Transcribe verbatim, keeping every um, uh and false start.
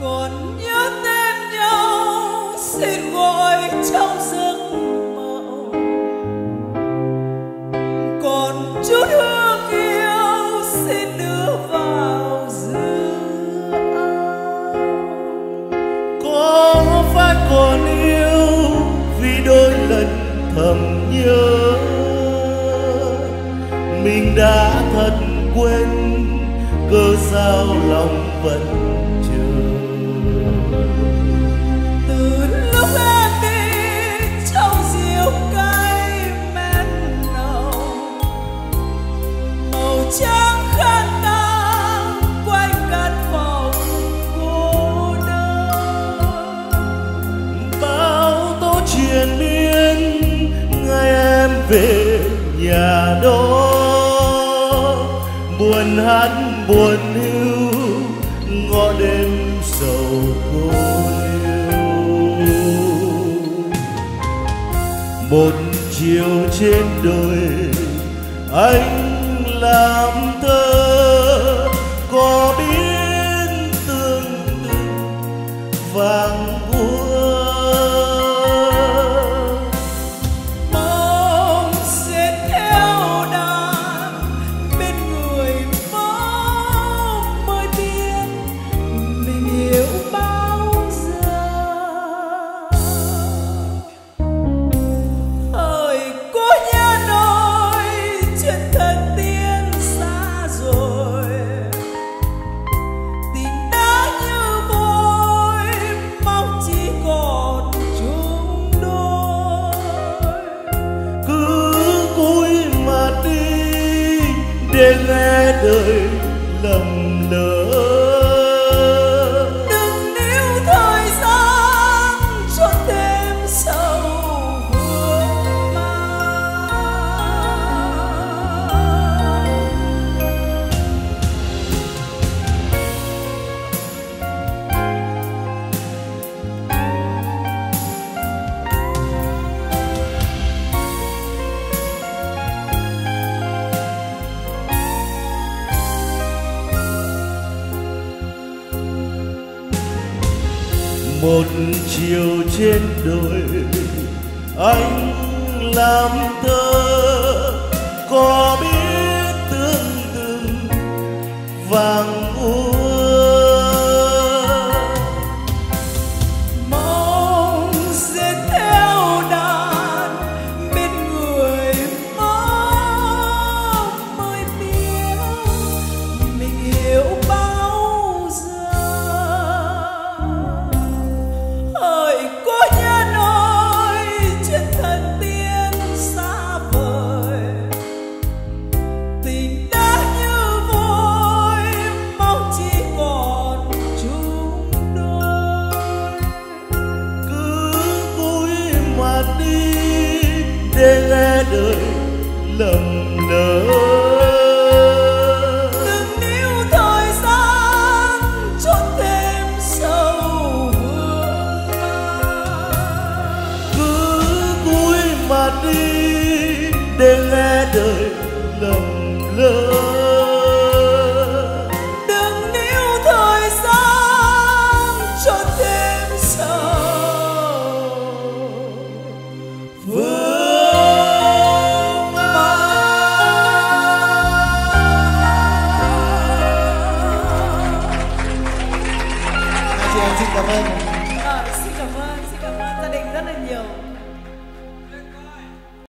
còn nhớ tên nhau xin gọi trong giấc mộng, còn chút hương yêu xin đưa vào giữa áo. Có phải còn yêu vì đôi lần thầm nhớ mình đã thật quên, cớ sao lòng vẫn chờ. Từ lúc em đi trong rượu cay men nồng, màu trắng khăn tang quanh căn phòng cô đơn. Bao tố triền miên ngày em về nhà đó, buồn hát buồn hiu ngõ đêm sầu cô liêu. Một chiều trên đồi anh làm thơ, có biết tương tư vàng úa. Mong sẽ theo đàn bên người mong mới biết mình yêu bao giờ. Hỡi cô nhà nói chuyện thần tiên xa rồi, tình đã như vôi mong chỉ còn chung đôi. Cứ cúi mặt đi để nghe đời lầm lỡ. Đừng níu thời gian cho thêm sầu vương mang. Một chiều trên đồi anh làm thơ, có biết tương tư vàng úa. Mong sẽ theo đàn bên người mong mới biết mình yêu bao giờ. Hỡi cô nhà nói chuyện thần tiên xa vời, tình đã như vôi mong chỉ còn chung đôi. Cứ cúi mặt đi để nghe đời lầm lỡ. Đừng níu thời gian cho thêm sầu vương mang. Cứ cúi mặt đi để nghe đời lầm lỡ. Đừng níu thời gian cho thêm sầu vương mang. Chị em xin cảm ơn. Ờ, xin cảm ơn, xin cảm ơn gia đình rất là nhiều.